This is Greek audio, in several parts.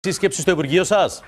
Σύσκεψη στο Υπουργείο σας?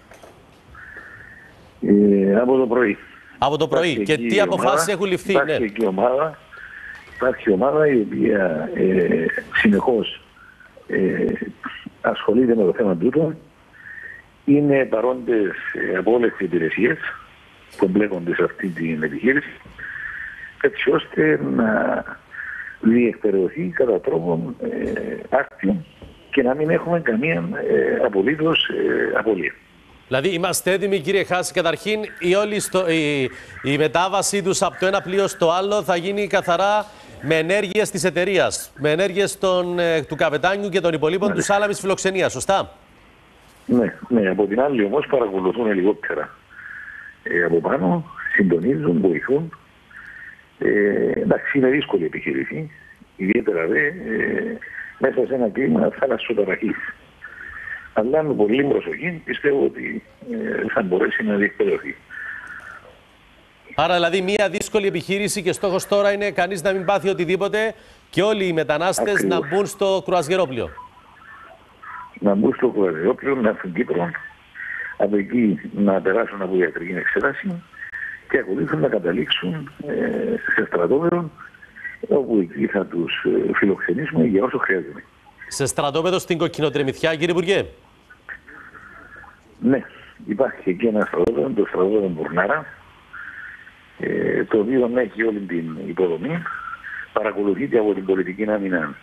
Από το πρωί. Από το πρωί. Και τι αποφάσεις έχουν ληφθεί? Υπάρχει ομάδα η οποία συνεχώς ασχολείται με το θέμα τούτο. Είναι παρόντες από όλες τις υπηρεσίες που εμπλέκονται σε αυτή την επιχείρηση, έτσι ώστε να διεκπαιρεωθεί κατά τρόπον άρτιο και να μην έχουμε καμία απολύτως απολύτω. Δηλαδή είμαστε έτοιμοι, κύριε Χάση, καταρχήν η μετάβασή τους από το ένα πλοίο στο άλλο θα γίνει καθαρά με ενέργειες της εταιρείας, με ενέργειες του καπετάνιου και των υπολείπων του Σάλαμης Φιλοξενίας, σωστά? Ναι. Από την άλλη όμως παρακολουθούν ελικόπτερα από πάνω, συντονίζουν, βοηθούν. Εντάξει, είναι δύσκολη επιχείρηση, ιδιαίτερα μέσα σε ένα κλίμα θαλασσοταραχής. Αλλά με πολύ προσοχή πιστεύω ότι θα μπορέσει να διεκπαιρεωθεί. Άρα δηλαδή μια δύσκολη επιχείρηση και στόχος τώρα είναι κανείς να μην πάθει οτιδήποτε και όλοι οι μετανάστες Ακριβώς. να μπουν στο κρουαζιερόπλοιο. Να μπουν στο κρουαζιερόπλοιο, να έρθουν Κύπρο, από εκεί να περάσουν από ιατρική εξέταση και ακολούθως να καταλήξουν σε στρατόπεδο, όπου εκεί θα τους φιλοξενήσουμε για όσο χρειάζεται. Σε στρατόπεδο στην Κοκκινοτρεμηθιά, κύριε Υπουργέ? Ναι, υπάρχει εκεί ένα στρατόπεδο, το στρατόπεδο Μπουρνάρα, το οποίο έχει όλη την υποδομή, παρακολουθείται από την πολιτική άμυνα,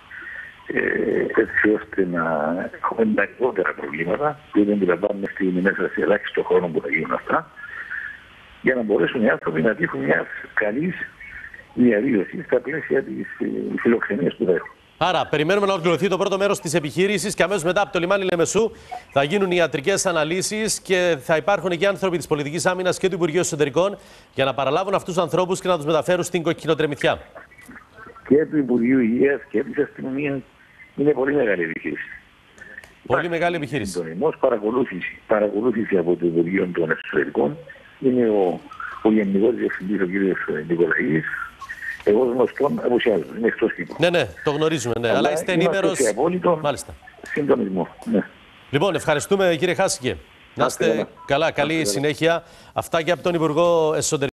έτσι ώστε να έχουμε τα λιγότερα προβλήματα, που δεν αντιλαμβάνεστε μέσα σε ελάχιστο χρόνο που θα γίνουν αυτά, για να μπορέσουν οι άνθρωποι να τύχουν μια καλή διαβίωση στα πλαίσια της φιλοξενίας που θα έχουν. Άρα, περιμένουμε να ολοκληρωθεί το πρώτο μέρος της επιχείρησης και αμέσως μετά από το λιμάνι Λεμεσού θα γίνουν ιατρικές αναλύσεις και θα υπάρχουν εκεί άνθρωποι της Πολιτικής Άμυνας και του Υπουργείου Εσωτερικών για να παραλάβουν αυτούς τους ανθρώπους και να τους μεταφέρουν στην Κοκκινοτρεμηθιά. Και του Υπουργείου Υγείας και της Αστυνομίας είναι πολύ μεγάλη επιχείρηση. Πολύ μεγάλη επιχείρηση. Συντονισμός, παρακολούθηση από το Υπουργείο των Εσωτερικών. Είναι ο Γενικός Διευθυντής, ο κ. Νικολαίδης. Εγώ γνωστόν απουσιάζω, είναι εκτός Κύπρου. Ναι, το γνωρίζουμε, ναι. Αλλά είστε ενήμερος. Σε απόλυτο συντονισμό. Ναι. Λοιπόν, ευχαριστούμε, κύριε Χάσικε. Να είστε καλά, καλή συνέχεια. Αυτά και από τον Υπουργό Εσωτερικών.